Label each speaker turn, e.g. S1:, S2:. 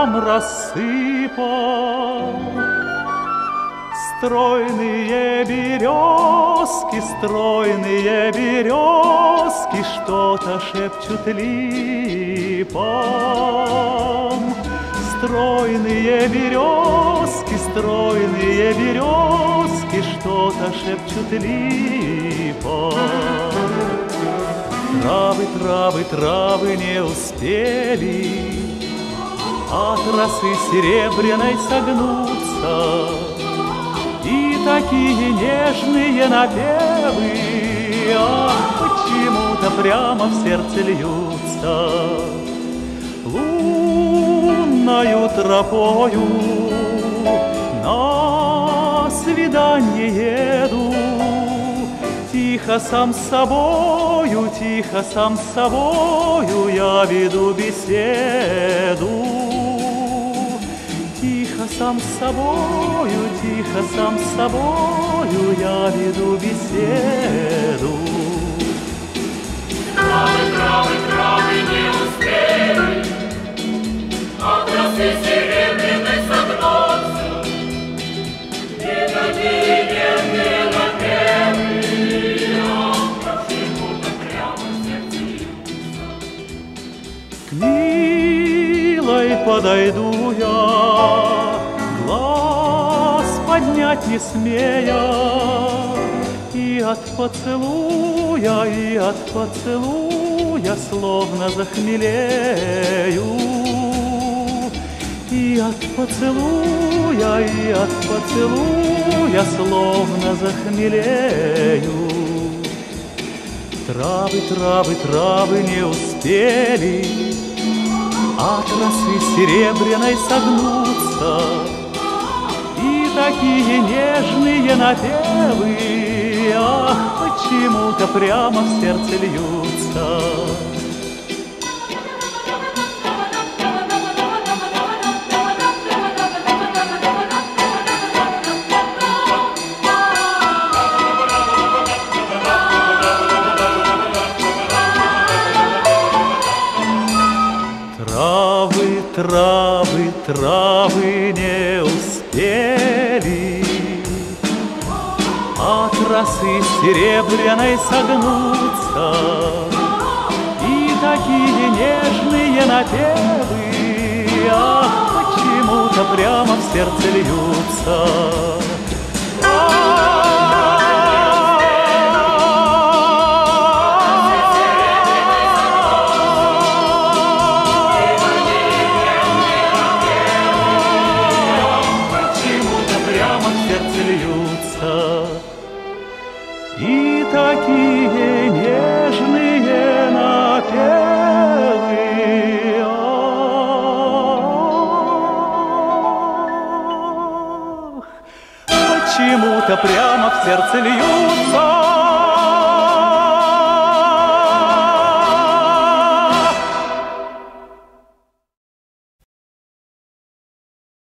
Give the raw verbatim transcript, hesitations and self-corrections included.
S1: ветром рассыпал. Стройные березки, стройные березки что-то шепчут липам. Стройные березки, стройные березки что-то шепчут липам. Травы, травы, травы не успели от росы серебряной согнуться, и такие нежные напевы, ах, почему-то прямо в сердце льются. Лунною тропою на свидание еду, тихо сам с собою, тихо сам с собою я веду беседу. Тихо сам с собою, тихо сам с собою я веду беседу.
S2: Травы, травы, травы не успели от росы серебряной согнуться, и такие нежные напевы, ах, почему-то прямо в сердце льются.
S1: К милой подойду я, глаз поднять не смея, и от поцелуя, и от поцелуя словно захмелею. И от поцелуя, и от поцелуя словно захмелею. Травы, травы, травы не успели от росы серебряной согнуться, и такие нежные напевы, ах, почему-то прямо в сердце льются. Травы, травы, травы не успели от росы серебряной согнуться, и такие нежные напевы, ах, почему-то прямо в сердце льются. И такие нежные напевы, ах, почему-то прямо в сердце льются.